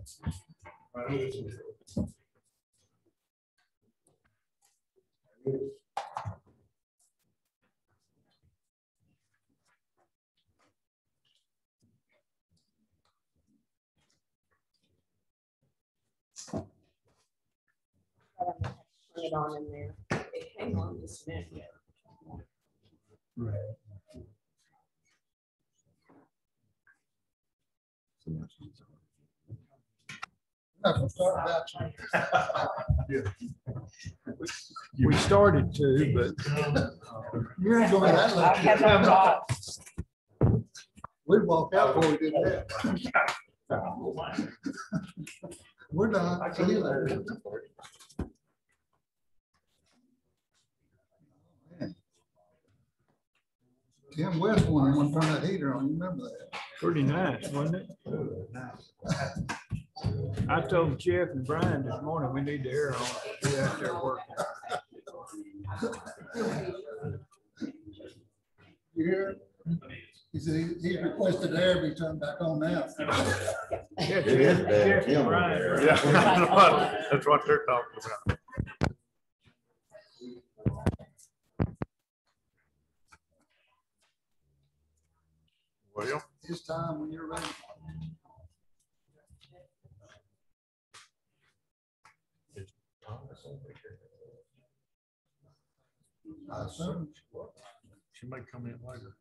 Turn it on in there. It came on just a minute ago. Right. We started to, but You're enjoying that. I have no thought. We walked out before we did that. We're done. See you later. Tim West wanted to turn that heater on. You remember that? pretty nice, wasn't it? I told Jeff and Brian this morning, we need the air on. We're out there working. You hear it? He said he requested the air be turned back on now. Yeah, Jeff and Brian. Yeah, that's what they're talking about. Well, It's time when you're ready. I assume. she may come in later.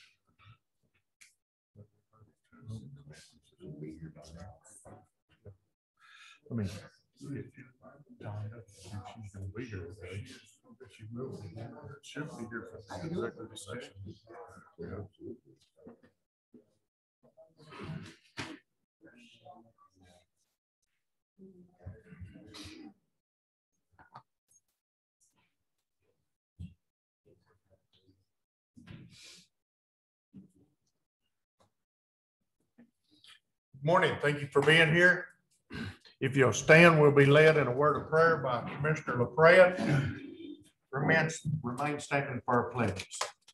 I mean, she's gonna be here today. She will be. She'll be here for the executive session. Morning. Thank you for being here. If you'll stand, we'll be led in a word of prayer by Commissioner LaPrade. Remain standing for our pledges.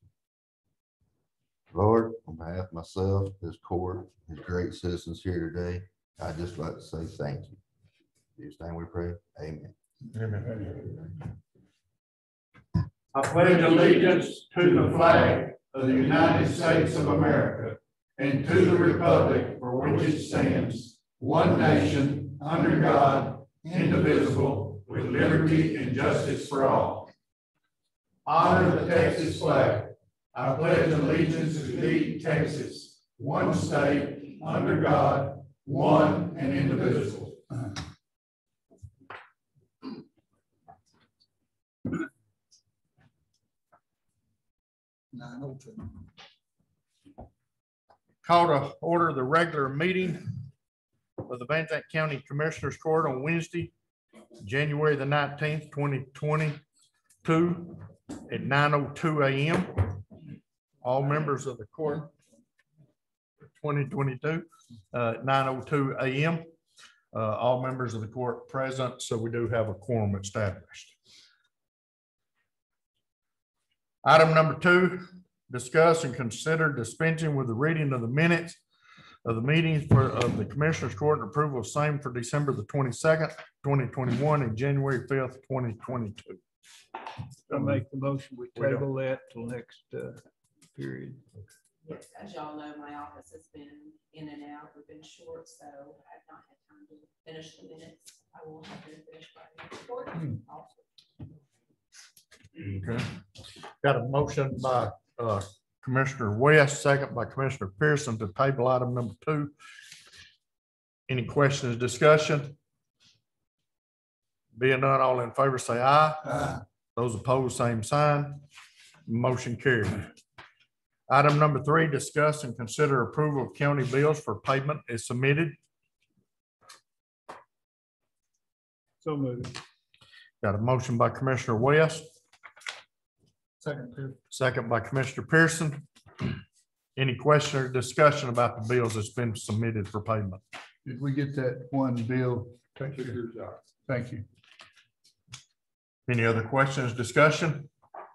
Lord, on behalf of myself, this court, his great citizens here today, I'd just like to say thank you. In Jesus' name we pray. Amen. Amen. I pledge allegiance to the flag of the United States of America and to the republic for which it stands, one nation, under God, indivisible, with liberty and justice for all. Honor the Texas flag. I pledge allegiance to thee, Texas, one state, under God, one and indivisible. Call to order the regular meeting of the Van Zandt County Commissioners Court on Wednesday, January the 19th, 2022 at 9:02 a.m. All members of the court, 2022, 9:02 a.m. All members of the court present, so we do have a quorum established. Item number 2, discuss and consider dispensing with the reading of the minutes of the meetings of the Commissioners Court and approval of same for December the 22nd, 2021 and January 5th, 2022. I make the motion, we table that till next period. Yes, as y'all know, my office has been in and out. We've been short, so I've not had time to finish the minutes. I will have to finish by the next report. Okay. Got a motion by Commissioner West, second by Commissioner Pearson to table item number 2. Any questions, discussion? Being none, all in favor say aye. Aye. Those opposed, same sign. Motion carried. Item number 3, discuss and consider approval of county bills for payment is submitted. So moved. Got a motion by Commissioner West, second by Commissioner Pearson. Any question or discussion about the bills that's been submitted for payment? Did we get that one bill? Thank you. Thank you. Any other questions, discussion?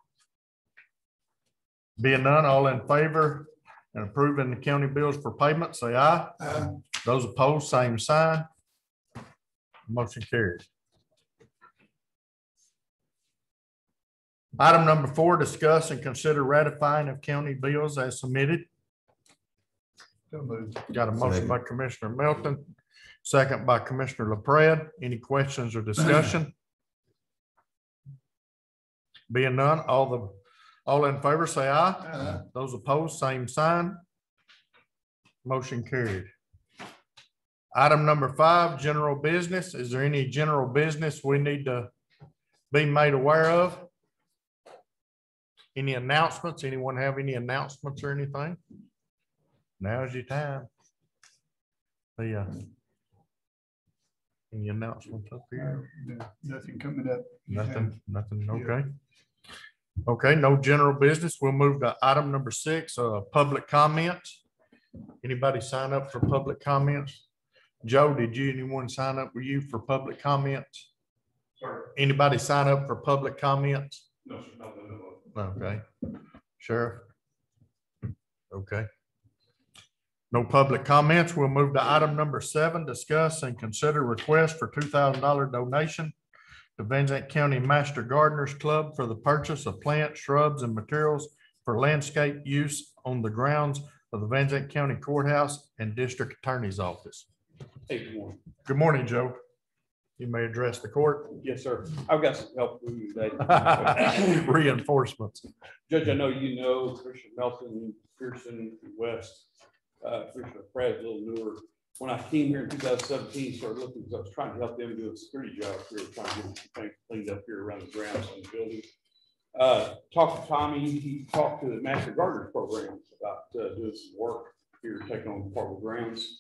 Being none, all in favor and approving the county bills for payment, say aye. Aye. Those opposed, same sign. Motion carried. Item number 4, discuss and consider ratifying of county bills as submitted. So moved. Got a motion by Commissioner Melton, second by Commissioner LaPrade. Any questions or discussion? Being none, all in favor say aye. Those opposed, same sign. Motion carried. Item number 5, general business. Is there any general business we need to be made aware of? Any announcements? Anyone have any announcements or anything? Now's your time. Any announcements up here? Nothing coming up. Nothing, okay. Okay, no general business. We'll move to item number 6, public comments. Anybody sign up for public comments? Joe, did anyone sign up with you for public comments? Sorry. Anybody sign up for public comments? No, sir, not that I know of. Okay. Sheriff? Okay. No public comments. We'll move to item number 7, discuss and consider request for $2,000 donation to Van Zandt County Master Gardeners Club for the purchase of plants, shrubs, and materials for landscape use on the grounds of the Van Zandt County Courthouse and District Attorney's Office. Hey, good morning. Good morning, Joe. You may address the court. Yes, sir. I've got some help with you today. Reinforcements. Judge, I know you know Commissioner Melton, Pearson, West, Commissioner Pratt, a little newer. When I came here in 2017, started looking, because I was trying to help them do a security job here, trying to get some things cleaned up here around the grounds on the building. Talked to Tommy, he talked to the Master Gardeners program about doing some work here, taking on part of the grounds.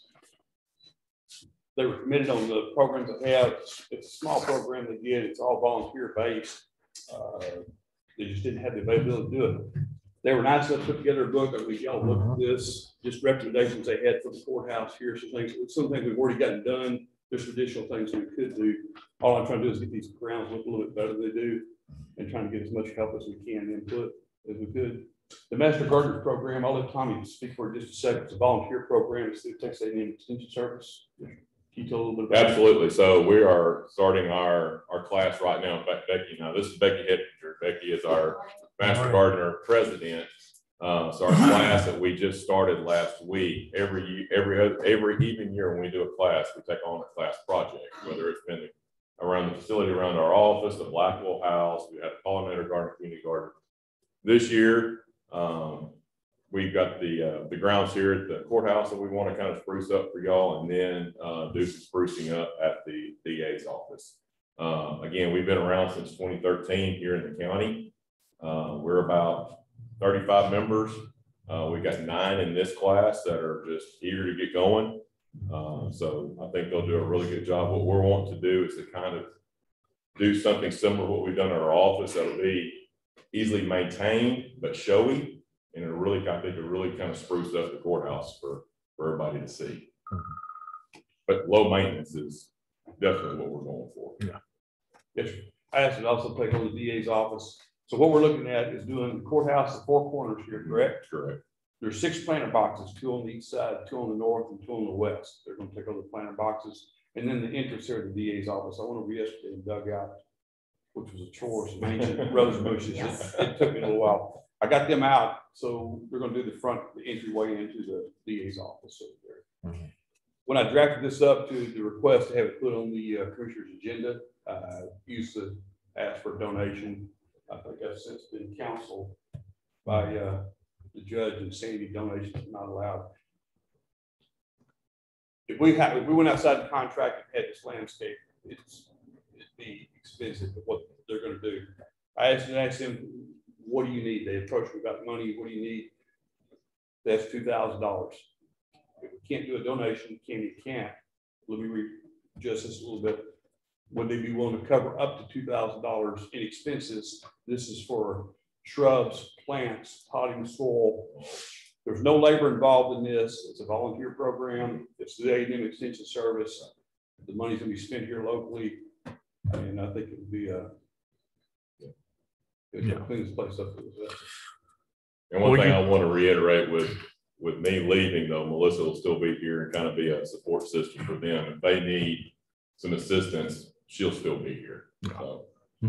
They were committed on the programs that they have. It's a small program they get. It's all volunteer based. They just didn't have the availability to do it. They were nice enough to put together a book. I mean, y'all look at this, just recommendations they had for the courthouse here. Some things we've already gotten done. There's additional things we could do. All I'm trying to do is get these grounds look a little bit better than they do, and trying to get as much help as we can, input as we could. The Master Gardeners program, I'll let Tommy speak for just a second. It's a volunteer program. It's through Texas A&M Extension Service. Can you tell a little bit about Absolutely. So we are starting our class right now. In fact, Becky, now this is Becky Hettinger. Becky is our Master Gardener president. So our class that we just started last week, every even year when we do a class, we take on a class project, whether it's been around the facility, around our office, the Blackwell House, we had a pollinator garden, community garden. This year, we've got the grounds here at the courthouse that we want to kind of spruce up for y'all, and then do some sprucing up at the DA's office. Again, we've been around since 2013 here in the county. We're about 35 members. We've got 9 in this class that are just eager to get going. So I think they'll do a really good job. What we're wanting to do is to kind of do something similar to what we've done in our office that'll be easily maintained, but showy. And it'll really, I think, really kind of spruce up the courthouse for everybody to see. But low maintenance is definitely what we're going for. Yeah. Yes, I asked it also take over the DA's office. So what we're looking at is doing the courthouse, the 4 corners here, correct? Correct. There's 6 planter boxes, 2 on the east side, 2 on the north, and 2 on the west. They're going to take over the planter boxes. And then the entrance here at the DA's office. I went over yesterday and dug out, which was a chore, some ancient rose bushes. It took me a little while. I got them out, so we're going to do the entryway into the DA's office over there. When I drafted this up to the request to have it put on the commissioner's agenda, used to ask for a donation. I think that's since been counseled by the judge and Sandy, donations are not allowed. If we went outside the contract and had this landscape, it'd be expensive of what they're going to do. I asked them, what do you need? They approached me about money. What do you need? That's $2,000. If we can't do a donation, you can't. Let me readjust this a little bit. Would they be willing to cover up to $2,000 in expenses? This is for shrubs, plants, potting soil. There's no labor involved in this. It's a volunteer program. It's the A&M Extension Service. The money's gonna be spent here locally. And I think it would be clean this place up. And one thing I want to reiterate with me leaving though, Melissa will still be here and kind of be a support system for them. If they need some assistance, she'll still be here. So.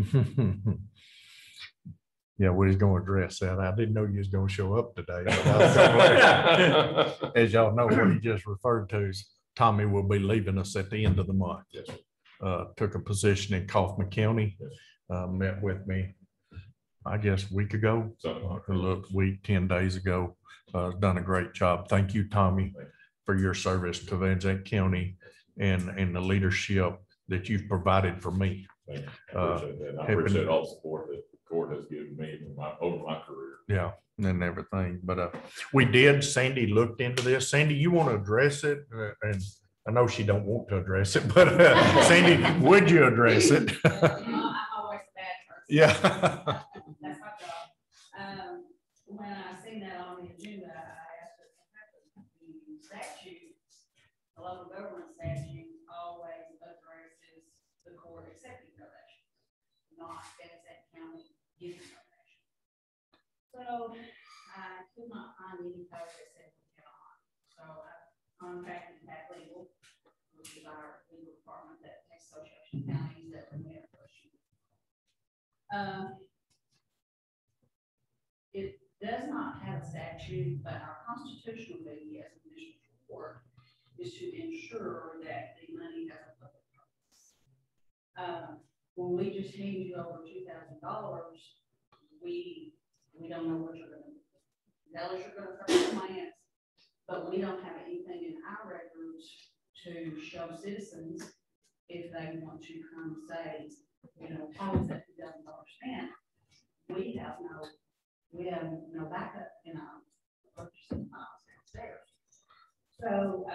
Yeah, we was gonna address that. I didn't know you was gonna show up today. But I was gonna let- As y'all know, what he just referred to is Tommy will be leaving us at the end of the month. Yes, sir. Took a position in Kaufman County, met with me, I guess, a week ago, So, a little week, 10 days ago. Done a great job. Thank you, Tommy, for your service to Van Zandt County and the leadership that you've provided for me. thank you. I appreciate that. I appreciate all the support that the court has given me over my career. Yeah, and everything. But we did, Sandy looked into this. Sandy, you want to address it? And I know she don't want to address it, but Sandy, would you address it? I'm always a bad person. Yeah. That's my job. When I seen that on the agenda, I asked her what happened. The statute, the local government statute always addresses the court accepting donations, not Van Zandt County giving donations. So I could not find any code that said we cannot. So I contacted Pat Legal, which is our legal department that takes Association of Counties that we have a question. It does not have a statute, but our constitutional duty as a municipal court is to ensure that the money has a public purpose. When we just hand you over $2,000, we don't know what you're going to do. Tell us you're going to purchase plants, but we don't have anything in our records to show citizens if they want to come say, you know, how is that $2,000 spent? We have no backup in our purchasing files downstairs. So,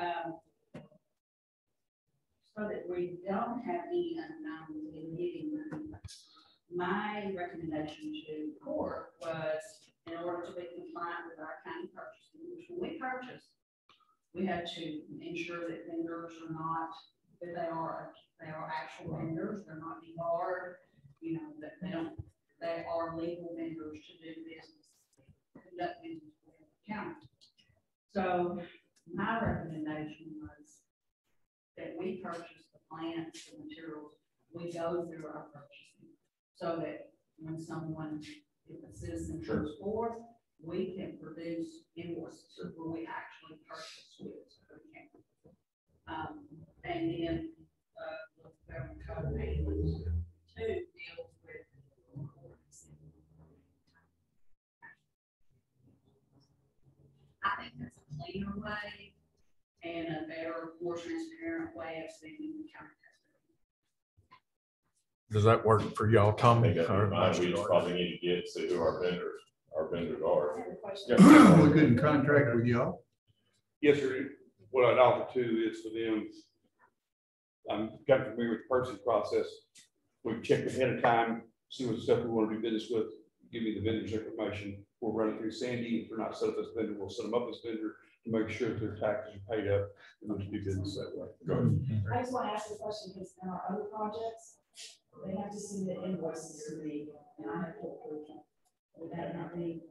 so that we don't have any unknowns in getting money. My recommendation to the court was, in order to be compliant with our county purchasing, which when we purchase, we have to ensure that vendors are not, that they are actual vendors, they're not debarred, you know, that they are legal vendors to do business, conduct business with the county. So my recommendation was that we purchase the plants, the materials, we go through our purchasing, so that when someone, if a citizen comes forth, we can produce invoices where we actually purchase goods. And then the government code 812 deals with. I think that's a cleaner way and a better, more transparent way of spending the county. Does that work for y'all, I Tommy? think that'd be fine. We just probably need to get to who our vendors are. We couldn't contract with y'all. Yes, sir. What I'd offer too is for them, got familiar with the purchasing process. We check ahead of time, see what stuff we want to do business with, give me the vendor's information. We'll run it through Sandy. If they're not set up as vendor, we'll set them up as vendor to make sure that their taxes are paid up and we'll do business that way. Go ahead. I just want to ask a question, because in our other projects, they have to submit invoices to me, and I have to approve them. Would that not be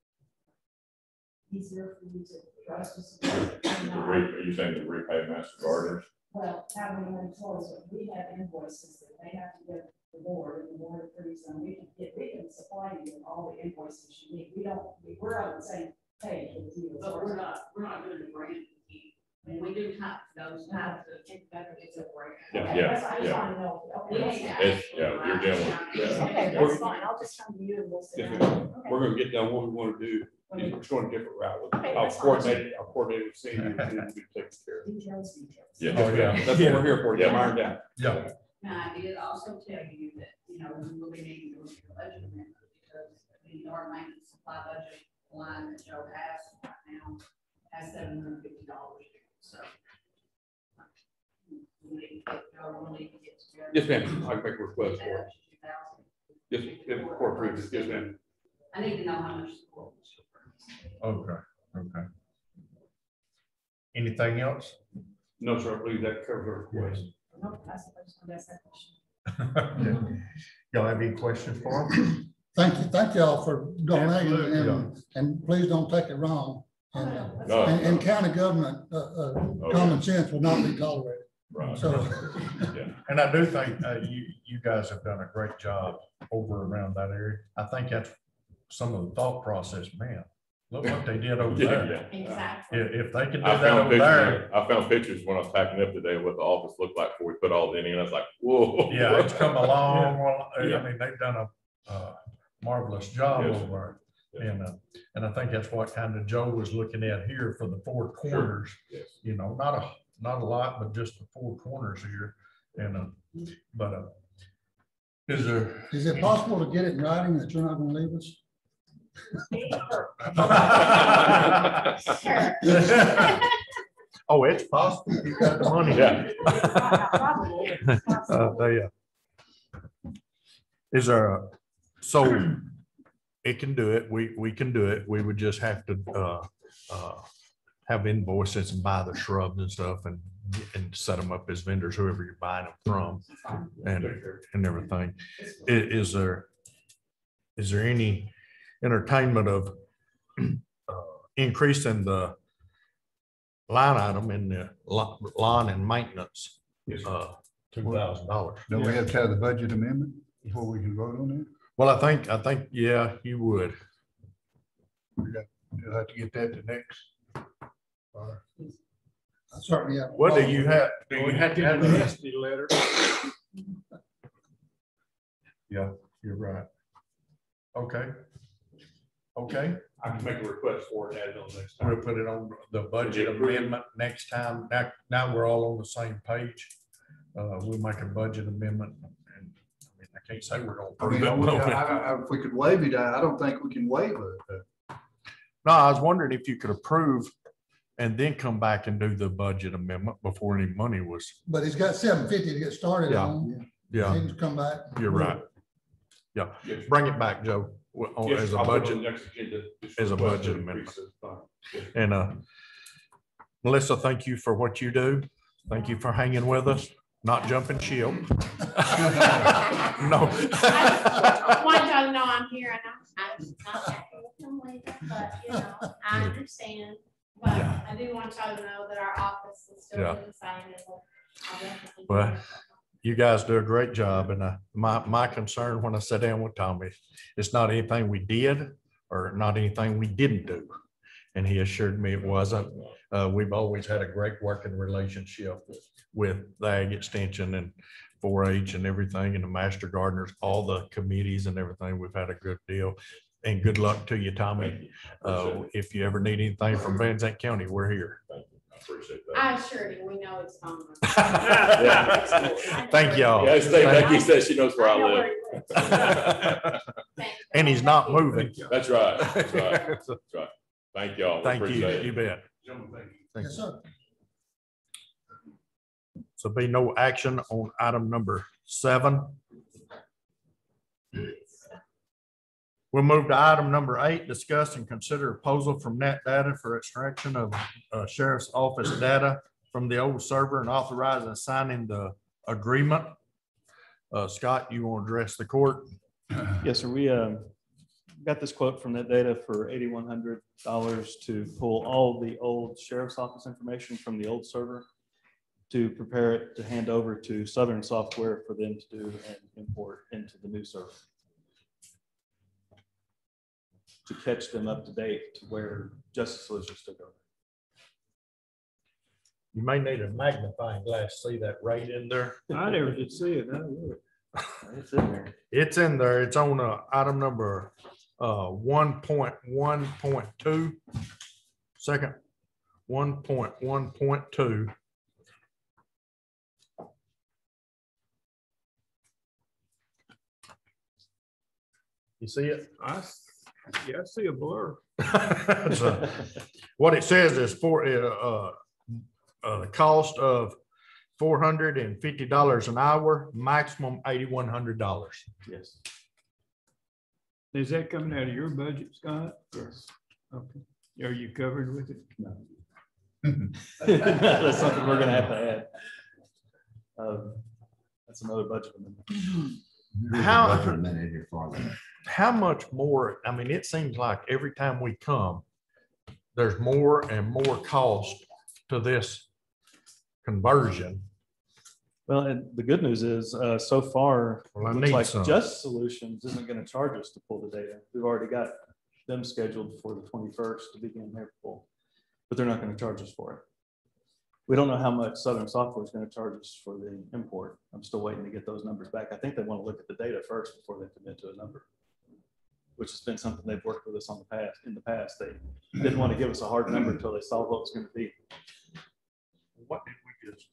easier for you to trust us? Are you saying to repay Master Gardeners? Well, having an employees, but we have invoices that they have to get the board, and the board approves them. We can supply you with all the invoices you need. We're on the same page with you. But we're not doing the grant. When we do those types of, it's a grant. Yeah, I just want to know. You're dealing with. Okay, that's fine. I'll just come to you and we'll sit Yes, down. ma'am. We're gonna get done what we want to do. We're going a different route. Okay, I'll that's fine. coordinate with Sandy and then we'll take care of it. Details. Yeah. Oh, yeah. That's what we're here for. Yeah, iron down. Yeah. Now, I did also tell you that, you know, we will be needing to look at the budget amendment, because the yard maintenance supply budget line that Joe has right now has $750. So. We need to get, Joe will need to get together. Yes, ma'am. I can make a request for it. Yes, if the court approves it. Yes, ma'am. I need to know how much support. Okay, okay. Anything else? No, sir. I believe that covers our request. No, that's that question. Y'all have any questions for him? Thank y'all for donating, Absolutely. and please don't take it wrong. Oh, And, No. and county government, common sense will not be tolerated. Right. So, And I do think you guys have done a great job over around that area. I think that's some of the thought process, man. Look what they did over there. Yeah. Exactly. If they can do I that found over there. pictures, I found pictures when I was packing up today of what the office looked like before we put all that in. I was like, whoa. Yeah, it's come a long, well, Yeah. I mean, they've done a marvelous job Yes. over Yes. there. And I think that's what kind of Joe was looking at here for the four corners, Yes. you know, not a lot, but just the four corners here. And, is there? is it possible to get it in writing that you're not gonna leave us? Oh, it's possible. You got the money. Yeah. Is there, so it can do it. We can do it. We would just have to have invoices and buy the shrubs and stuff and set them up as vendors, whoever you're buying them from and everything. Is there any entertainment of increasing the line item in the lawn and maintenance? $2,000. Don't we have to have the budget amendment before we can vote on it? Well, I think, yeah, you would. You'll have to get that to next. I certainly have. What do you have? Do you have to have the the nasty letter? Yeah, you're right. Okay. Okay, I can make a request for it, add it on next time. we'll put it on the budget amendment next time. Now we're all on the same page. We'll make a budget amendment and I mean, I can't say we're gonna I mean, approve it. if we could waive it, I don't think we can waive it. No, I was wondering if you could approve and then come back and do the budget amendment before any money was, But he's got $750 to get started Yeah. on. yeah, He can come back. you're right. Yeah, Yes. bring it back, Joe, Yes, as a I'll put it on budget. the next agenda, just as a request budget an amendment. increase of time. Yes. And Melissa, thank you for what you do. Thank you for hanging with us, not jumping ship. No. I want y'all to know I'm here and I'm not happy with them leaving, but you know, I understand. But I do want y'all to know that our office is still Yeah. the same. And I'll definitely- Well, you guys do a great job. And my concern when I sat down with Tommy, it's not anything we did or not anything we didn't do. And he assured me it wasn't. We've always had a great working relationship with the Ag Extension and 4-H and everything and the Master Gardeners, all the committees and everything. We've had a good deal. And good luck to you, Tommy. If you ever need anything from Van Zandt County, we're here. Thank you. I appreciate that. I assured you, we know it's coming. Thank y'all. Yeah, Becky said she knows where I live. And he's not moving. That's right. That's right. That's right. Thank y'all. We Thank you. appreciate it. You bet. Thank Yes, you. sir. So be no action on item number 7. We'll move to item number 8, discuss and consider a proposal from Net Data for extraction of Sheriff's Office data from the old server and authorize and signing the agreement. Scott, you want to address the court? Yes, sir. We got this quote from Net Data for $8,100 to pull all the old sheriff's office information from the old server to prepare it to hand over to Southern Software for them to do and import into the new server, to catch them up to date to where Justice Solutions took over. You may need a magnifying glass. See that right in there? I never did see it. It's in there. It's in there. It's on item number 1.1.2. Second 1.1.2. You see it? I see a blur. So, what it says is for the cost of $450 an hour, maximum $8,100. Yes. Is that coming out of your budget, Scott? Yes. Okay. Are you covered with it? No. That's something we're gonna have to add. That's another budget amendment. How much more? I mean, it seems like every time we come, there's more and more cost to this conversion. Well, and the good news is, so far, Well, I it looks need like some. Just Solutions isn't gonna charge us to pull the data. We've already got them scheduled for the 21st to begin their pull, but they're not gonna charge us for it. We don't know how much Southern Software is gonna charge us for the import. I'm still waiting to get those numbers back. I think they want to look at the data first before they commit to a number, which has been something they've worked with us on in the past. They didn't want to give us a hard number until they saw what it was gonna be. What did we just?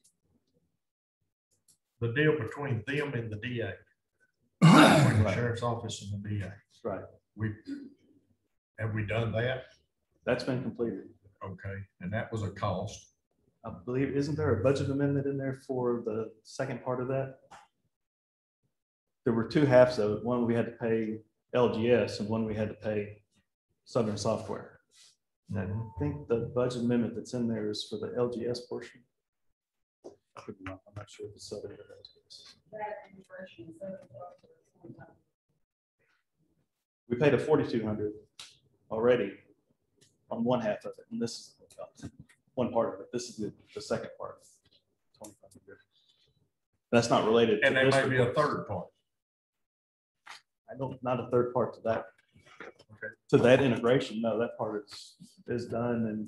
The deal between them and the DA. Between the sheriff's office and the DA. Right. Have we done that? That's been completed. Okay, and that was a cost. I believe, isn't there a budget amendment in there for the second part of that? There were two halves of it. One we had to pay LGS and one we had to pay Southern Software. I think the budget amendment that's in there is for the LGS portion. I'm not sure if it's Southern or LGS. We paid a 4,200 already on one half of it, and this is one part of it. This is the second part. 2,500. That's not related. And to there this may be a report. third part. I don't, not a third part to that. Okay. To that integration, no, that part is done,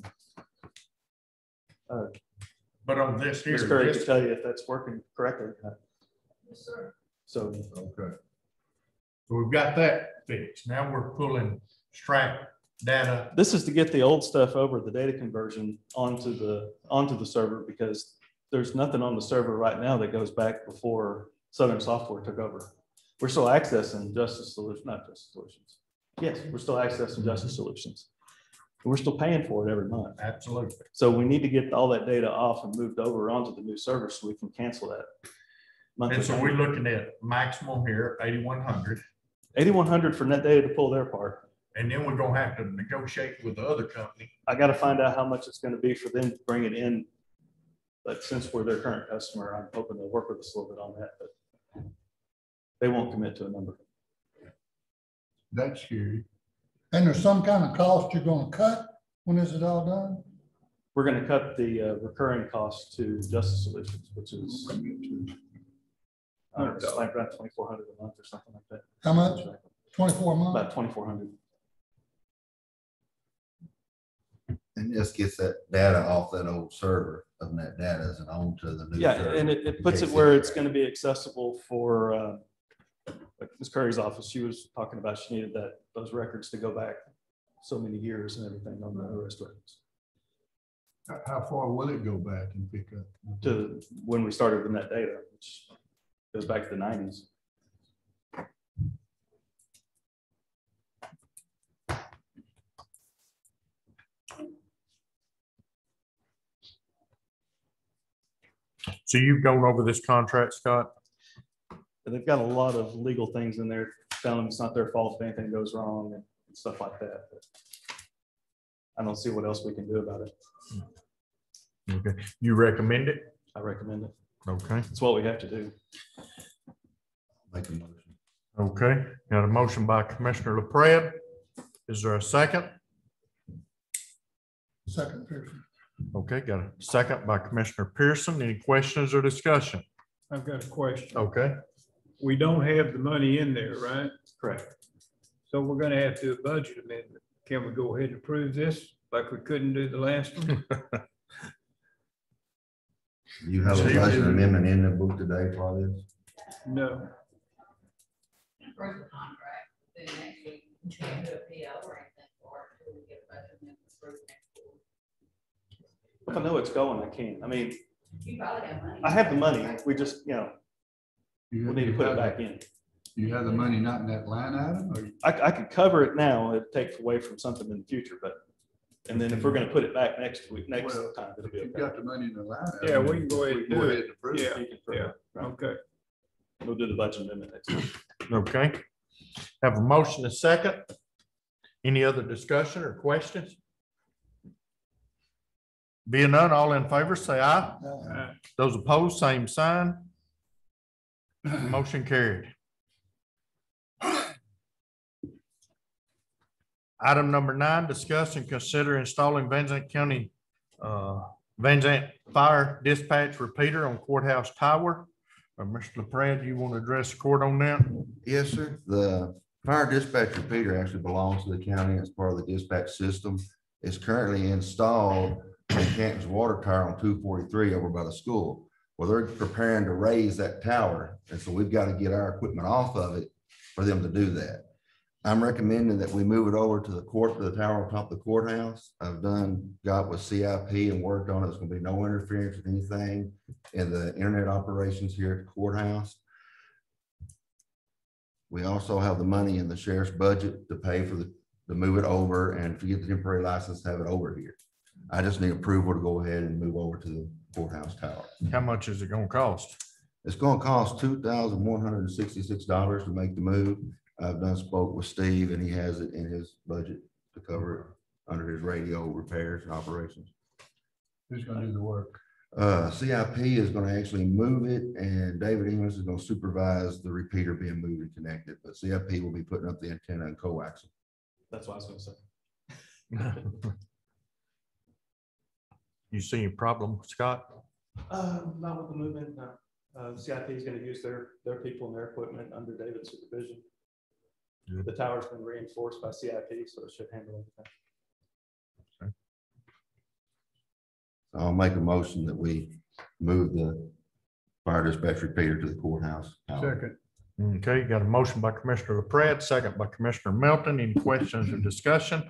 and But on this here. Ms. Curry this- can tell you if that's working correctly. Yes, sir. So Okay. So we've got that fixed. Now we're pulling strap data. this is to get the old stuff over, the data conversion onto the server, because there's nothing on the server right now that goes back before Southern Software took over. We're still accessing Justice Solutions, not Justice Solutions. Yes, we're still accessing Justice Solutions. We're still paying for it every month. Absolutely. So we need to get all that data off and moved over onto the new server so we can cancel that. monthly And so payment. we're looking at maximum here, 8,100. 8,100 for net data to pull their part. And then we're gonna have to negotiate with the other company. I got to find out how much it's going to be for them to bring it in. But since we're their current customer, I'm hoping they'll work with us a little bit on that, but they won't commit to a number. That's scary. And there's some kind of cost you're gonna cut when this is all done? We're going to cut the recurring cost to Justice Solutions, which is it's like around 2,400 a month or something like that. How much? 24 a month? About 2,400. And this gets that data off that old server, and that data is onto the new. Yeah, server. and it puts it where it's going to be accessible for like Ms. Curry's office. She was talking about she needed those records to go back so many years and everything on the arrest records How far will it go back and pick up? to when we started with that data, which goes back to the 90s. So you've gone over this contract, Scott? And they've got a lot of legal things in there telling them it's not their fault if anything goes wrong and stuff like that. But I don't see what else we can do about it. Okay. You recommend it? I recommend it. Okay. It's what we have to do. Make a motion. Okay. Got a motion by Commissioner LaPrade. Is there a second? Second Pearson. Okay, got a second by Commissioner Pearson. Any questions or discussion? I've got a question. Okay. We don't have the money in there, right? Correct. So we're gonna have to do a budget amendment. Can we go ahead and approve this like we couldn't do the last one? You have a budget amendment in the book today for this? No. Approve the contract, then next week, we can't do a PO or anything for it until we get a budget amendment approved next week. If I know it's going, I can. I mean, You probably have money. I have the money. We just, You we'll need to put it back in. You have the money not in that line item, or I could cover it now. It'd take away from something in the future, but, and then if we're gonna put it back next week, next Well, time, it'll be you've okay. got the money in the line item? Yeah, we can go ahead and do it. and approve Yeah. You can approve Yeah. it. Right. Okay. We'll do the budget amendment next time. Okay. Have a motion and second. Any other discussion or questions? Being none, all in favor, say aye. Those opposed, same sign. Motion carried. Item number 9, discuss and consider installing Van Zandt County Van Zandt Fire Dispatch Repeater on Courthouse Tower. Mr. LaPrade, you want to address the court on that? Yes, sir. The fire dispatch repeater actually belongs to the county as part of the dispatch system. It's currently installed in Canton's water tower on 243 over by the school. Well, they're preparing to raise that tower, and so we've got to get our equipment off of it for them to do that. I'm recommending that we move it over to the tower on top of the courthouse. I've got with CIP and worked on it. There's going to be no interference with anything in the internet operations here at the courthouse. We also have the money in the sheriff's budget to pay for to move it over, and if you get the temporary license, have it over here. I just need approval to go ahead and move over to the courthouse tower. How much is it going to cost? It's going to cost $2,166 to make the move. I've spoke with Steve, and he has it in his budget to cover it under his radio repairs and operations. Who's gonna do the work? CIP is going to actually move it, and David English is going to supervise the repeater being moved and connected, but CIP will be putting up the antenna and coaxial. That's what I was gonna say. You see any problem, Scott? Not with the movement, no. CIP is gonna use their people and their equipment under David's supervision. Good. The tower's been reinforced by CIP, so it should handle everything. I'll make a motion that we move the fire dispatch repeater to the courthouse tower. Second. Okay, you got a motion by Commissioner LaPrade, second by Commissioner Melton. Any questions or discussion?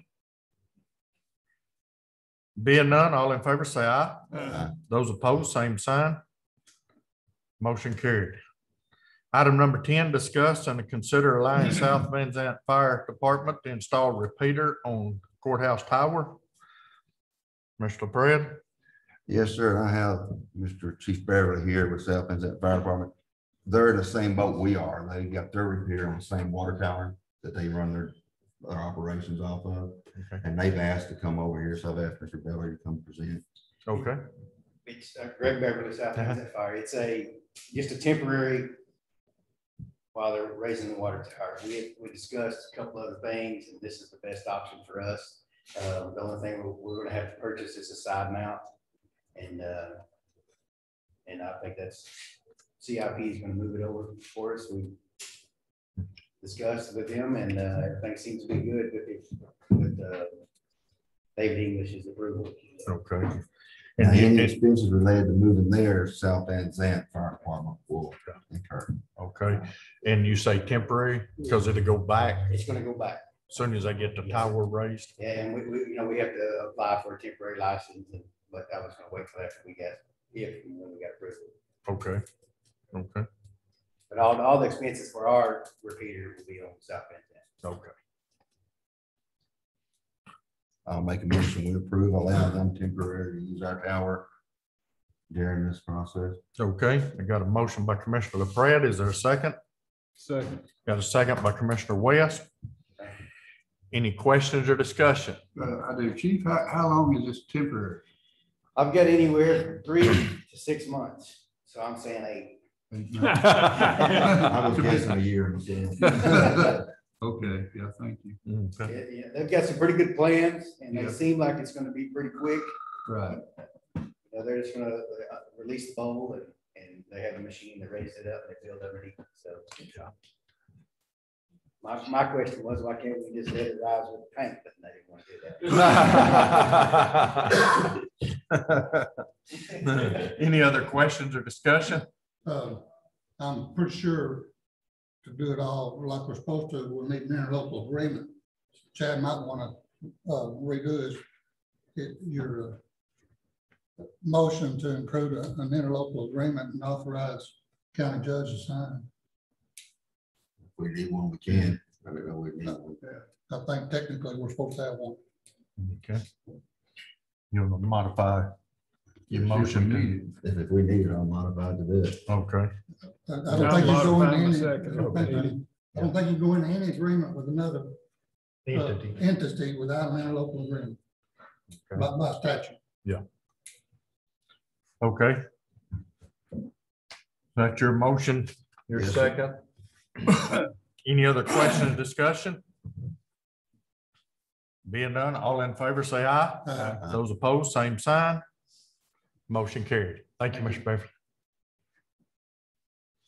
Being none, all in favor say aye. Aye. Those opposed, same sign. Motion carried. Item number 10, discuss and consider allowing South Van Zant Fire Department to install repeater on courthouse tower. Mr. LaPrade. Yes, sir. I have Mr. Chief Beverly here with South Van Zant Fire Department. They're in the same boat we are. They got their repeater on the same water tower that they run their operations off of. Okay. And they've asked to come over here, so I've asked Mr. Beverly to come present. Okay. It's Greg Beverly, South Van Zant Fire. It's just a temporary while they're raising the water tower. We discussed a couple other things, and this is the best option for us. The only thing we're going to have to purchase is a side mount, and I think that's CIP is going to move it over for us. We discussed with them, and everything seems to be good with David English's approval. Okay. And any expenses related to moving there, South Van Zant Fire Department will incur. Okay. And you say temporary because it'll go back It's going to go back. as soon as I get the tower raised. Yeah, and we have to apply for a temporary license, but I was going to wait till after we got when we got approval. Okay. Okay. But all the expenses for our repeater will be on South Van Zant. Okay. I'll make a motion we approve, allow them temporarily to use our tower during this process. Okay. I got a motion by Commissioner LaPrade. Is there a second? Second. Got a second by Commissioner West. Any questions or discussion? I do. Chief, how long is this temporary? I've got anywhere from 3 to 6 months, so I'm saying 8. I was guessing a year. Okay, yeah, thank you. Okay. Yeah, they've got some pretty good plans, and they Yeah. seem like it's going to be pretty quick. Right. They're just going to release the bowl, and they have a machine that raises it up and they build underneath it. So Yeah. my question was, why can't we just let it rise with the paint? But they didn't want to do that. Any other questions or discussion? I'm pretty sure to do it all like we're supposed to, we'll need an interlocal agreement. Chad might want to redo your motion to include an interlocal agreement and authorize county judge to sign. If we need one, we can. I don't know, we need one. I think technically we're supposed to have one. Okay. You want to modify your motion? If we need it, I'll modify it to this. Okay. I don't think you go into Modify my any, second. I don't think you go into any agreement with another Entity. entity without an interlocal agreement by statute. Yeah. Okay. That's your motion, your Yes, sir. second. Any other questions, discussion? Being done, all in favor, say aye. Aye. Those opposed, same sign. Motion carried. Thank you, Mr. Beverly.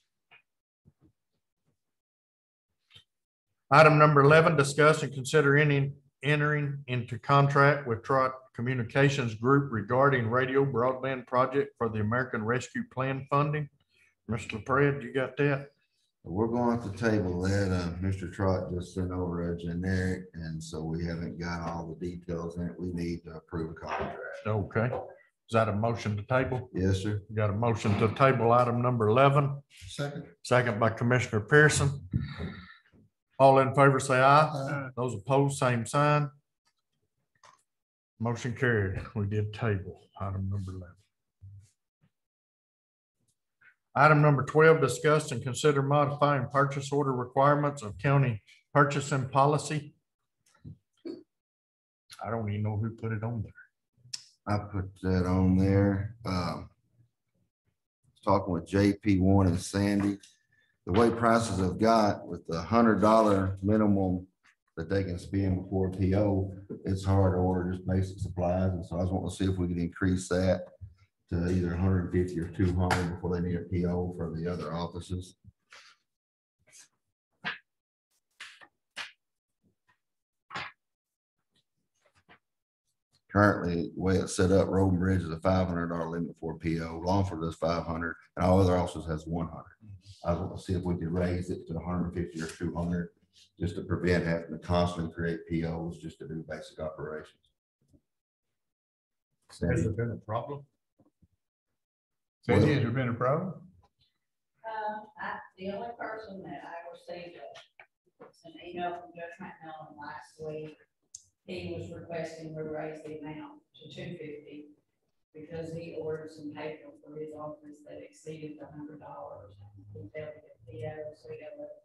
Item number 11, discuss and consider entering into contract with Trot Communications Group regarding radio broadband project for the American Rescue Plan funding. Mr. LaPred, you got that? We're going to table that. Mr. Trot just sent over a generic, and so we haven't got all the details in it. We need to approve a contract. Okay. Is that a motion to table? Yes, sir. You got a motion to table item number 11, Second. second by Commissioner Pearson. All in favor, say aye. Aye. Those opposed, same sign. Motion carried. We did table item number 11. Item number 12, discuss and consider modifying purchase order requirements of county purchasing policy. I don't even know who put it on there. I put that on there. Talking with JP1 and Sandy, the way prices have got with the $100 minimum that they can spend before PO, it's hard to order just basic supplies. And so I was wanting to see if we could increase that to either 150 or 200 before they need a PO for the other offices. Currently, the way it's set up, Road and Bridge is a $500 limit for PO. Longford does 500, and all other offices has 100. I was going to see if we could raise it to 150 or 200, just to prevent having to constantly create POs just to do basic operations. Has there been a problem? Sandy, has there been a problem? The only person that I received an email from Judge McMillan last week, he was requesting we raise the amount to 250 because he ordered some paper for his office that exceeded the $100. He failed to get PO, so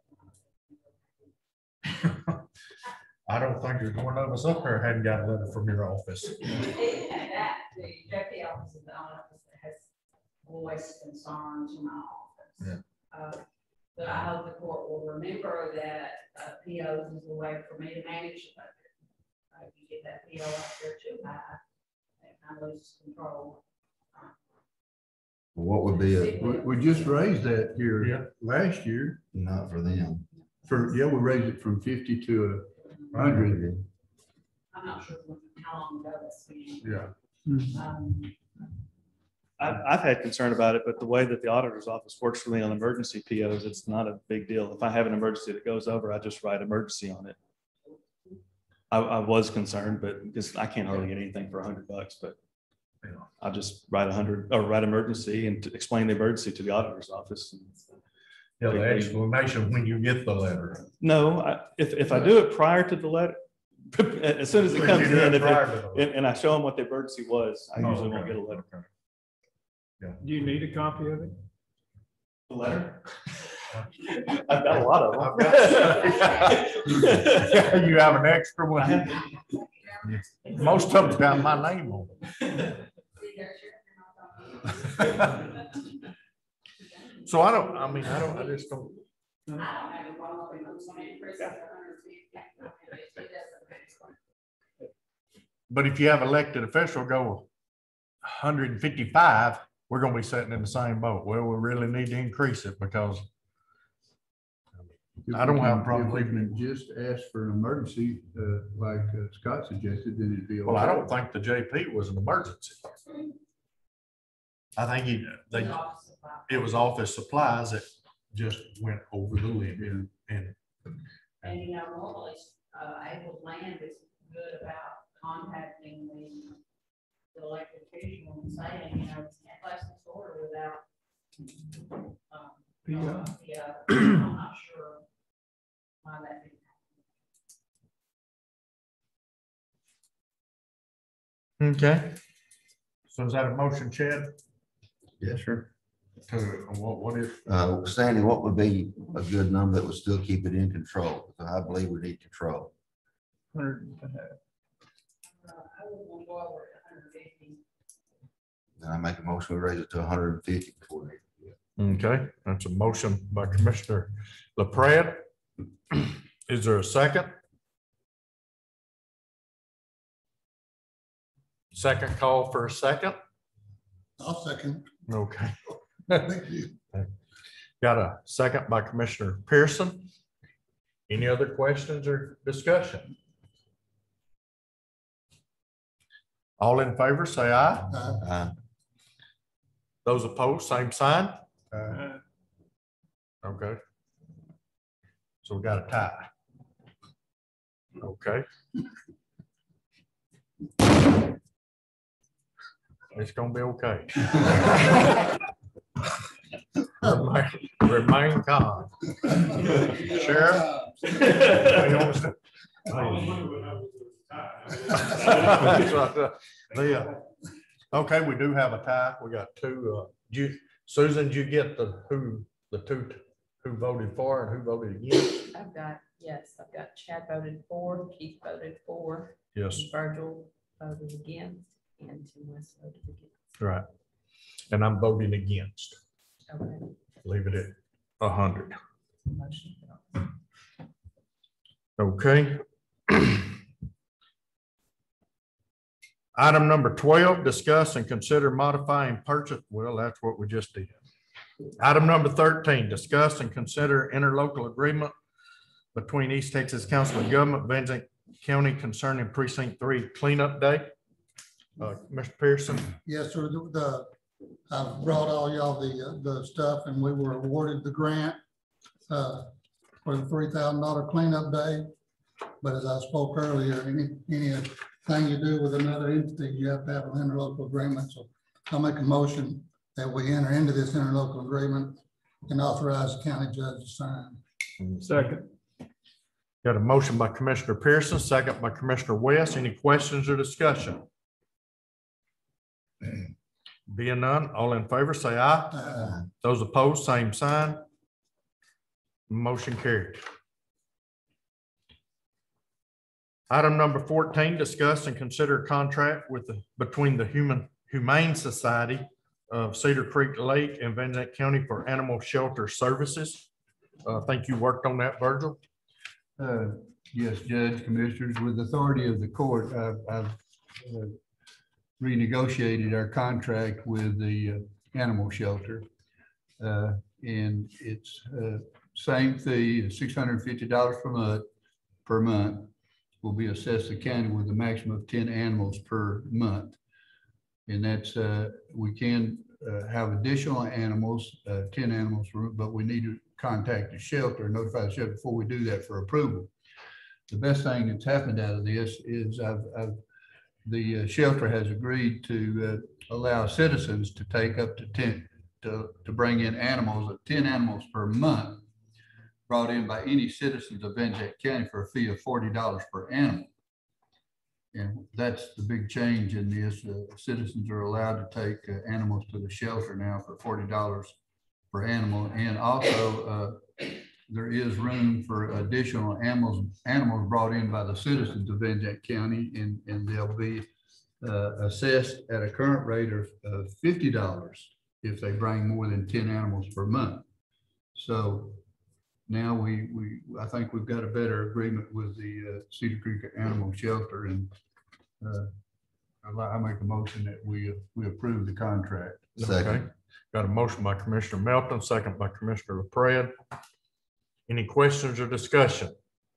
he got a I don't think there's one of us up there hadn't got a letter from your office. The JP office is the only office that has voiced concerns from my office. Yeah. But I hope the court will remember that POs is the way for me to manage the budget. If you get that PO out there too high, it kind of loses control. What would be a, We just raised that here last year. not for them? We raised it from 50 to 100. I'm not sure how long ago that's been. Yeah. I've had concern about it, but the way that the auditor's office works for me on emergency POs, it's not a big deal. If I have an emergency that goes over, I just write emergency on it. I was concerned, but because I can't hardly get anything for $100, but I'll just write 100 or write emergency and to explain the emergency to the auditor's office. Yeah, the explanation when you get the letter. No, if I do it prior to the letter, as soon as it comes in, and I show them what the emergency was, I usually won't get a letter. Do you need a copy of it? The letter? I've got a lot of them. You have an extra one. Most of them got my name on it. So I just don't. I don't have a problem with it. When it increases to 150, But if you have elected official go 155, we're gonna be sitting in the same boat. Well, we really need to increase it because I don't have a problem If we leaving can just ask for an emergency, like Scott suggested, then it'd be okay. Well, I don't think the JP was an emergency. I think it was office supplies that just went over the limit and you know, normally, Able Land is good about contacting the elected official and saying, you know, can't place this order without. Yeah, I'm not sure why that didn't happen. Okay. So is that a motion, Chad? Yes, sir. To what is? Sandy, what would be a good number that would still keep it in control? Because I believe we need control. 100. I would want to go over at 150. And I make a motion, we raise it to 150 before they. Okay, that's a motion by Commissioner LaPred. Is there a second? Second call for a second? I'll second. Okay. Thank you. Got a second by Commissioner Pearson. Any other questions or discussion? All in favor, say aye. Those opposed, same sign. Okay. So we got a tie. Okay. It's gonna be okay. Remain calm. Sheriff? Okay, we do have a tie. We got two. Susan, did you get the two who voted for and who voted against? I've got Chad voted for, Keith voted for. Yes. Virgil voted against, and Tim West voted against. Right. And I'm voting against. Okay. Leave it at 100. Motion failed. Okay. Item number 12, discuss and consider modifying purchase. Well, that's what we just did. Item number 13, discuss and consider interlocal agreement between East Texas Council of Government, Van Zandt County concerning Precinct 3 cleanup day. Mr. Pearson. Yes, sir. I brought all y'all the stuff, and we were awarded the grant for the $3,000 cleanup day. But as I spoke earlier, anything you do with another entity, you have to have an interlocal agreement. So I'll make a motion that we enter into this interlocal agreement and authorize the county judge to sign. Second. Got a motion by Commissioner Pearson, second by Commissioner West. Any questions or discussion? Being none, all in favor, say aye. Those opposed, same sign. Motion carried. Item number 14, discuss and consider contract between the Humane Society of Cedar Creek Lake and Van Zandt County for animal shelter services. I think you worked on that, Virgil. Yes, Judge, Commissioners, with authority of the court, I've renegotiated our contract with the animal shelter. And it's same fee, $650 per month will be assessed the county with a maximum of 10 animals per month. And that's, we can have additional animals, 10 animals, but we need to contact the shelter, notify the shelter before we do that for approval. The best thing that's happened out of this is the shelter has agreed to allow citizens to take up to 10, to bring in animals, 10 animals per month, brought in by any citizens of Van Zandt County for a fee of $40 per animal. And that's the big change in this. Citizens are allowed to take animals to the shelter now for $40 per animal. And also there is room for additional animals brought in by the citizens of Van Zandt County, and they'll be assessed at a current rate of $50 if they bring more than 10 animals per month. So now I think we've got a better agreement with the Cedar Creek Animal Shelter, and I make a motion that we approve the contract. Second. Okay. Got a motion by Commissioner Melton, second by Commissioner LaPrade. Any questions or discussion?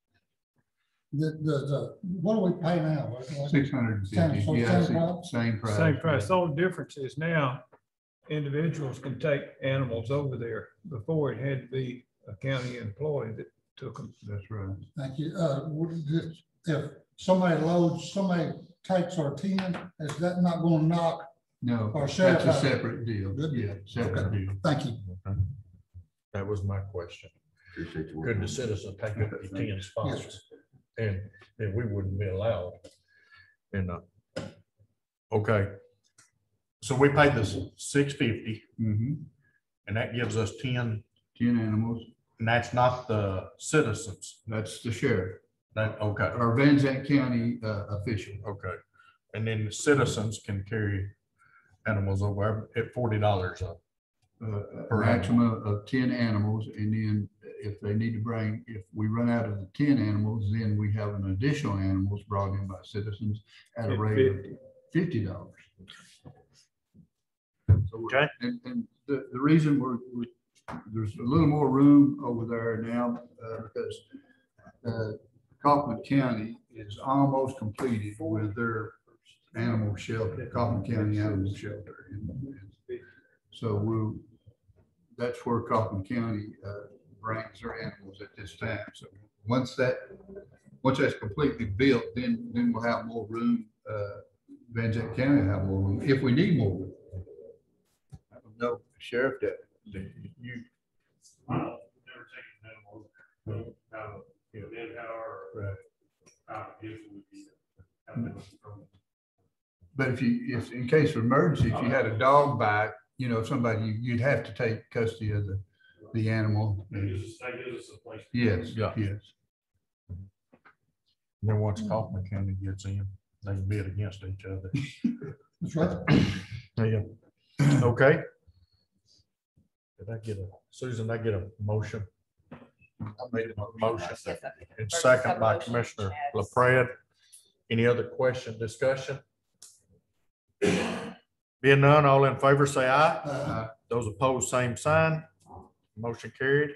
What do we pay now? $650. Yeah, same price. Same price. The only difference is now individuals can take animals over there. Before it had to be a county employee that took them. That's right. Thank you. If somebody takes our 10, is that not going to knock? No, that's a separate deal. Good. Yeah, separate deal. Thank you. Okay. That was my question. Could the citizen take up the 10 spots? Yes. And we wouldn't be allowed. And okay. So we paid this $650, and that gives us 10 animals. And that's not the citizens. That's the sheriff. Okay. Our Van Zandt County official. Okay. And then the citizens can carry animals over at $40 a maximum of 10 animals. And then if they need to bring, if we run out of the 10 animals, then we have an additional animals brought in by citizens at a rate of $50. Okay. And the reason there's a little more room over there now because Kaufman County is almost completed with their animal shelter, Kaufman County Animal Shelter. So that's where Kaufman County brings their animals at this time. So once that's completely built, then we'll have more room. Van Zandt County will have more room if we need more room. I don't know, Sheriff, that you. Never taken animals out of, dead hour or out of use would be. But if in case of emergency, if you had a dog bite, somebody, you'd have to take custody of the animal. That gives us a place. Yes, Yeah. yes. And then once Kaufman County gets in, they can bid against each other. That's right. Yeah. Okay. Did I get Susan, I get a motion? I made a motion and second by Commissioner LaPrade. Any other question, discussion? Being none, all in favor say aye. Those opposed, same sign. Motion carried.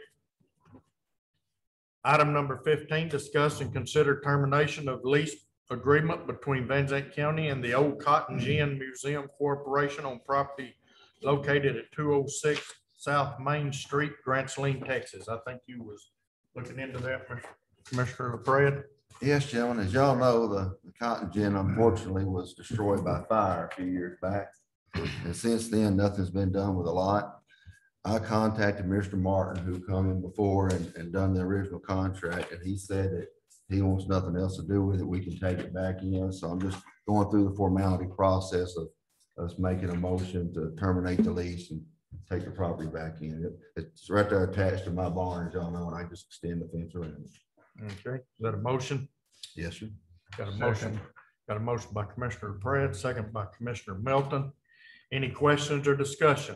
Item number 15, discuss and consider termination of lease agreement between Van Zandt County and the Old Cotton Gin Museum Corporation on property located at 206 South Main Street, Grants Saline, Texas. I think you was looking into that, Commissioner LaPrade. Yes, gentlemen, as y'all know, the cotton gin unfortunately was destroyed by fire a few years back. And since then, nothing's been done with the lot. I contacted Mr. Martin, who come in before and done the original contract, and he said that he wants nothing else to do with it. We can take it back in. So I'm just going through the formality process of us making a motion to terminate the lease and take the property back in. It's right there attached to my barn, as y'all know, and I just extend the fence around it. Okay, is that a motion? Yes, sir. Got a motion. Got a motion by Commissioner LaPrade, second by Commissioner Melton. Any questions or discussion?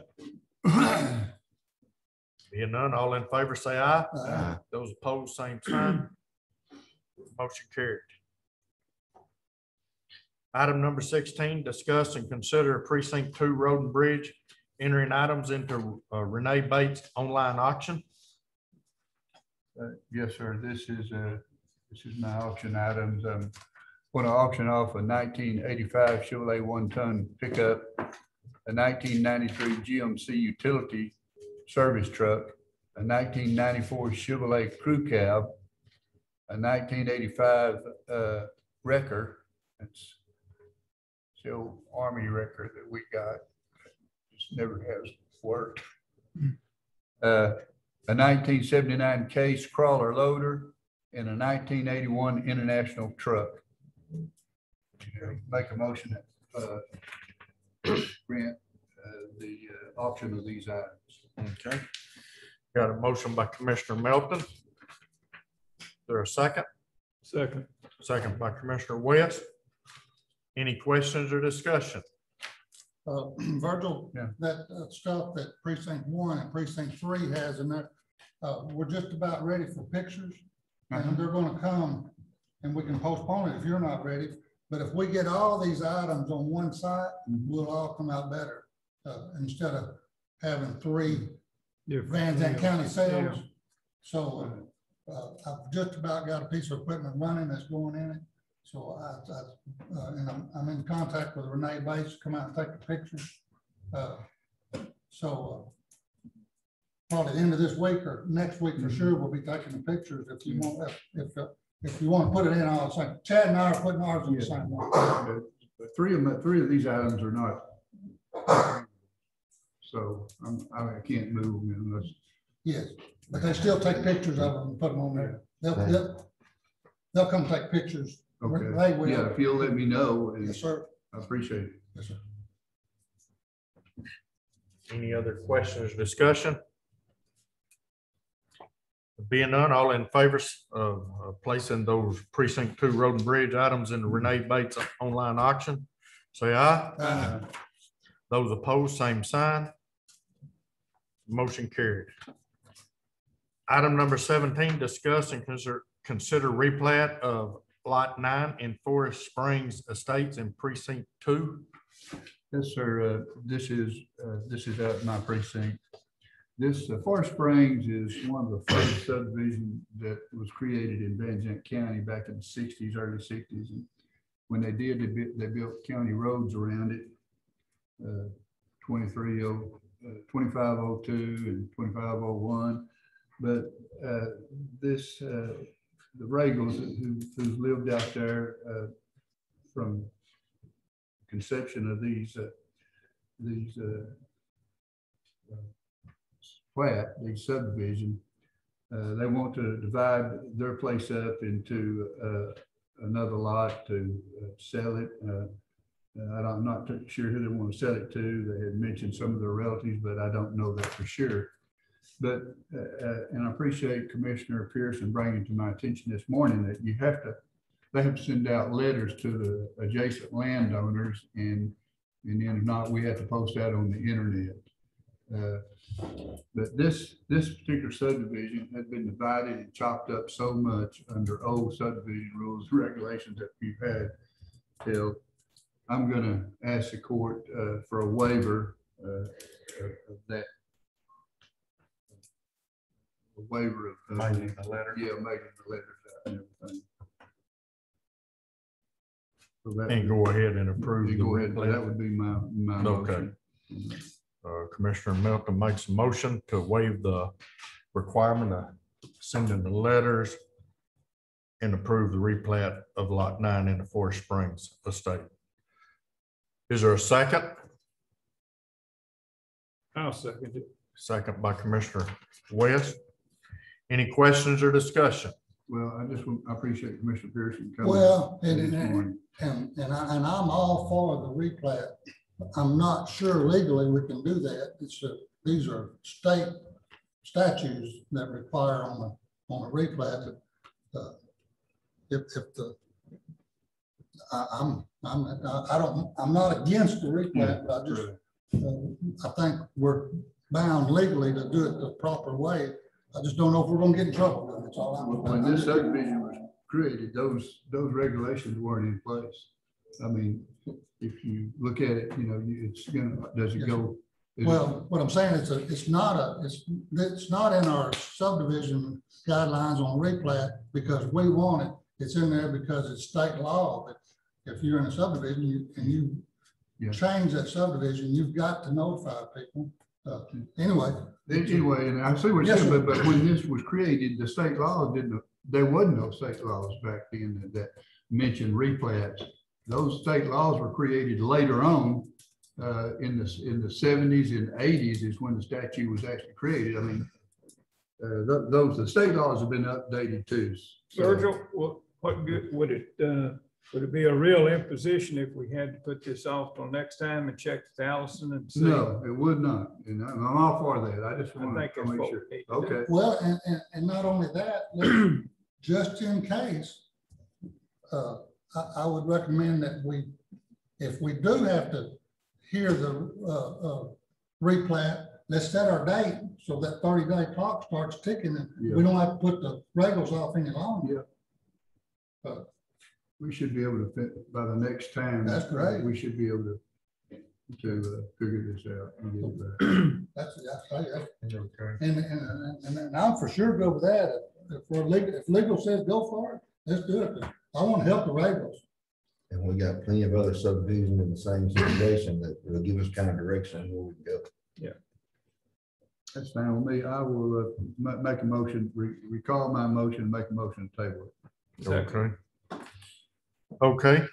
Being none, all in favor say aye. Aye. Those opposed, same sign. Motion carried. Item number 16, discuss and consider Precinct 2 Road and Bridge entering items into Renee Bates online auction. Yes, sir. This is my auction items. Want to auction off a 1985 Chevrolet 1-ton pickup, a 1993 GMC utility service truck, a 1994 Chevrolet crew cab, a 1985 wrecker. It's still Army wrecker that we got. Just never has worked. A 1979 Case crawler loader, and a 1981 International truck. Make a motion that grant the auction of these items. Okay. Got a motion by Commissioner Melton. Is there a second? Second. Second by Commissioner West. Any questions or discussion? Virgil, Yeah. that stuff that precinct 1 and precinct 3 has in there, we're just about ready for pictures. And they're gonna come and we can postpone it if you're not ready. But if we get all these items on one site, we'll all come out better. Instead of having 3 Van Zandt County sales. Yeah. So I've just about got a piece of equipment running that's going in it. So and I'm in contact with Renee Bates to come out and take the pictures. Probably the end of this week or next week for sure, we'll be taking the pictures if you want, if you want to put it in all the same. Chad and I are putting ours in the same one. But three of these items are not. So I can't move them unless. Yes, but they still take pictures of them and put them on there. They'll come take pictures. Okay. They will. Yeah, if you'll let me know. Yes, sir. I appreciate it. Yes, sir. Any other questions or discussion? Being none, all in favor of placing those precinct 2 road and bridge items in the Renee Bates online auction, say aye. Those opposed, same sign. Motion carried. Item number 17, discuss and consider replat of lot 9 in Forest Springs Estates in precinct 2. Yes, sir. This is out in my precinct. This Forest Springs is one of the first subdivisions that was created in Van Zandt County back in the 60s, early 60s. And when they did, they built county roads around it, 2502 and 2501. But the Regals who've lived out there from conception of these subdivision, they want to divide their place up into another lot to sell it. I'm not sure who they want to sell it to. They had mentioned some of their relatives, but I don't know that for sure. But, and I appreciate Commissioner Pearson bringing to my attention this morning that they have to send out letters to the adjacent landowners, and then if not, we have to post that on the internet. But this particular subdivision has been divided and chopped up so much under old subdivision rules and regulations that we've had till I'm going to ask the court for a waiver of that. A waiver of Making the letter. Yeah, making the letters out and everything. So that And go ahead and approve. you the go ahead. replat. That would be my Okay. motion. Commissioner Melton makes a motion to waive the requirement of sending the letters and approve the replat of Lot 9 in the Forest Springs estate. Is there a second? I'll second it. Second by Commissioner West. Any questions or discussion? Well, I appreciate Commissioner Pearson coming. Well, this and morning. I'm all for the replat. I'm not sure legally we can do that. These are state statutes that require on a replat. But I'm not against the replat, but I think we're bound legally to do it the proper way. I just don't know if we're gonna get in trouble. That's all I'm. When this subdivision was created, those regulations weren't in place. I mean, if you look at it, it's does it go? Well, what I'm saying is it's not in our subdivision guidelines on replat because we want it. It's in there because it's state law. But if you're in a subdivision and you change that subdivision, you've got to notify people. Anyway, and I see what you're saying, but when this was created, the state laws there wasn't no state laws back then that mentioned replats. Those state laws were created later on in the 70s and 80s is when the statute was actually created. I mean, the state laws have been updated too. Virgil, what good would it be a real imposition if we had to put this off till next time and check with Allison and see? No, it would not. And I'm all for that. I just want to make sure. Okay. Well, and not only that, just in case, I would recommend that if we do have to hear the replat, let's set our date so that 30-day clock starts ticking and we don't have to put the Regals off any longer. Yeah. We should be able to fit by the next time. That's great. We should be able to figure this out. And get it back. Okay. And I'm for sure good with that. If legal says go for it, let's do it. I want to help the Regals. And we got plenty of other subdivisions in the same situation that will give us kind of direction where we can go. Yeah. That's fine with me. I will make a motion, recall my motion, make a motion to table it. Okay. Okay.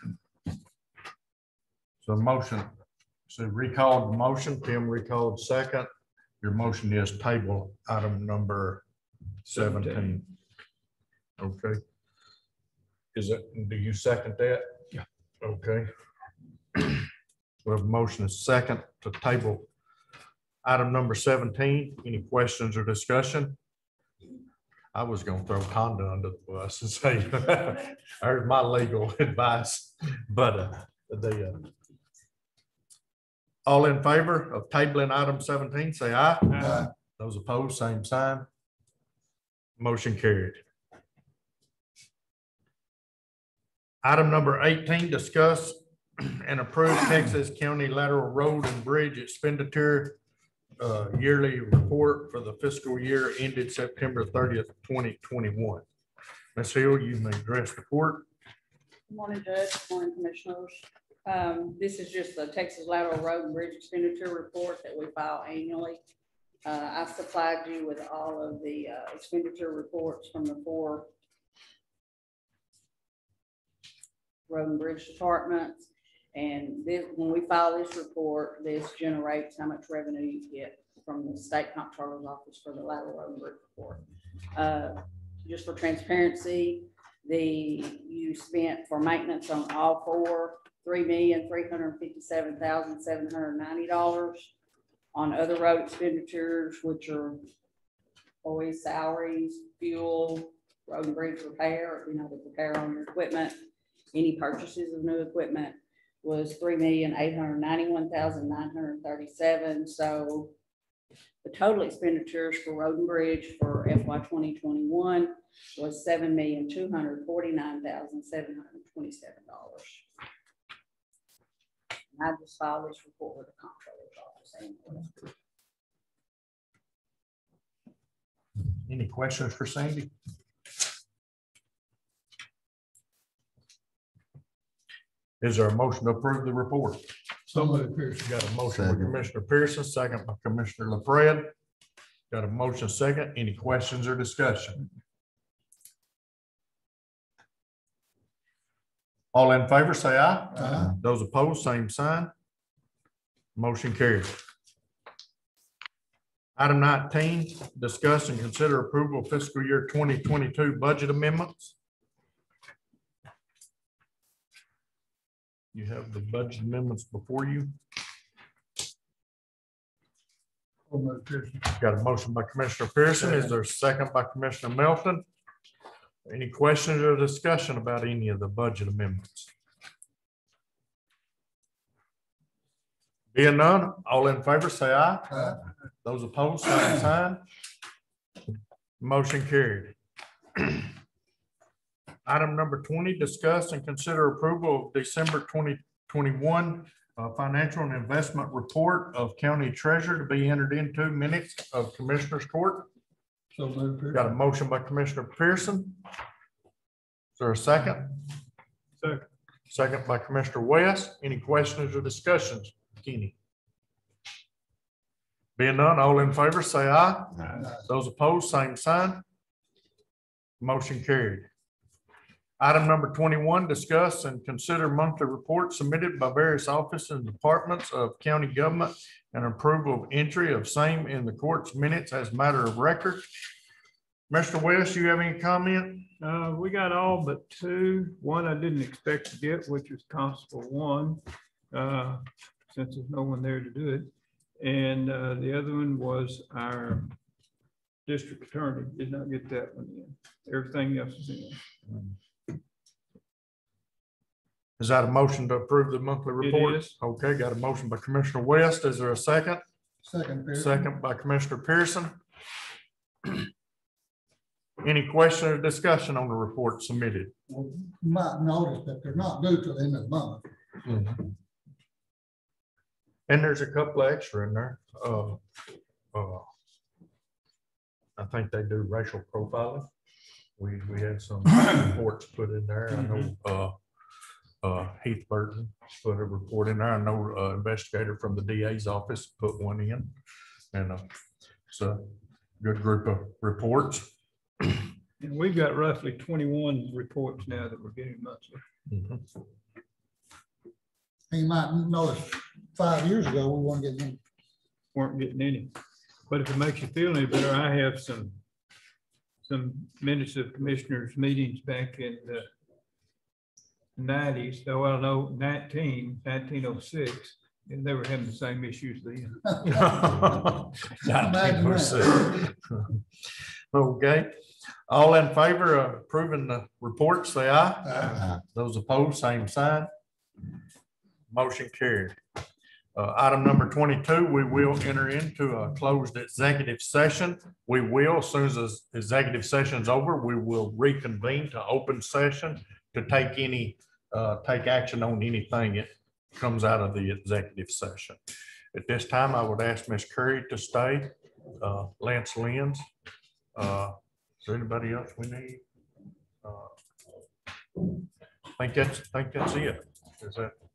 So motion, so recalled the motion, Tim recalled second. Your motion is table item number 17. Okay. Do you second that? Yeah. Okay. We have a motion is second to table item number 17. Any questions or discussion? I was going to throw Conda under the bus and say, I heard my legal advice, but all in favor of tabling item 17, say aye. Aye. Those opposed, same sign. Motion carried. Item number 18, discuss and approve Texas County lateral road and bridge expenditure yearly report for the fiscal year ended September 30th, 2021. Ms. Hill, you may address the court. Good morning, Judge. Good morning, Commissioners. This is just the Texas Lateral Road and Bridge Expenditure Report that we file annually. I supplied you with all of the expenditure reports from the 4 road and bridge departments. And this, when we file this report, this generates how much revenue you get from the state comptroller's office for the lateral road and bridge report. Just for transparency, you spent for maintenance on all 4, $3,357,790. On other road expenditures, which are always salaries, fuel, road and bridge repair, the repair on your equipment, any purchases of new equipment, was $3,891,937. So the total expenditures for road and bridge for FY 2021 was $7,249,727. I just filed this report with the comptroller's office. Any questions for Sandy? Is there a motion to approve the report? Somebody Pearson. Got a motion by Commissioner Pearson, second by Commissioner LaFred. Got a motion second. Any questions or discussion? All in favor, say aye. Aye. Those opposed, same sign. Motion carries. Item 19, discuss and consider approval of fiscal year 2022 budget amendments. You have the budget amendments before you. Got a motion by Commissioner Pearson. Is there a second by Commissioner Melton? Any questions or discussion about any of the budget amendments? Being none, all in favor say aye. Aye. Those opposed, same sign. Motion carried. Item number 20, discuss and consider approval of December 2021 financial and investment report of county treasurer to be entered into minutes of Commissioners Court. So moved. Got a motion by Commissioner Pearson. Is there a second? Second. Second by Commissioner West. Any questions or discussions? Kenny? Being none, all in favor say aye. Aye. Those opposed, same sign. Motion carried. Item number 21, discuss and consider monthly reports submitted by various offices and departments of county government and approval of entry of same in the court's minutes as matter of record. Mr. West, you have any comment? We got all but 2. One I didn't expect to get, which was Constable 1, since there's no one there to do it. And the other one was our district attorney. Did not get that one in. Everything else is in. Is that a motion to approve the monthly report? It is. Okay, got a motion by Commissioner West. Is there a second? Second. Pearson. Second by Commissioner Pearson. Any question or discussion on the report submitted? Well, you might notice that they're not due till the end of the month. And there's a couple of extra in there. I think they do racial profiling. We had some reports put in there. I know Heath Burton put a report in there. I know investigator from the DA's office put one in. And it's a good group of reports. And we've got roughly 21 reports now that we're getting monthly. You might notice 5 years ago, we Weren't getting any. But if it makes you feel any better, I have some minutes of commissioners meetings back in the 90s, though I know 1906, and they were having the same issues then. Okay, all in favor of approving the report, say aye. Aye. Those opposed, same sign. Motion carried. Item number 22, we will enter into a closed executive session. We will, as soon as the executive session is over, we will reconvene to open session to take action on anything that comes out of the executive session. At this time, I would ask Ms. Curry to stay, Lance Lenz. Is there anybody else we need? I think that's it. Is that?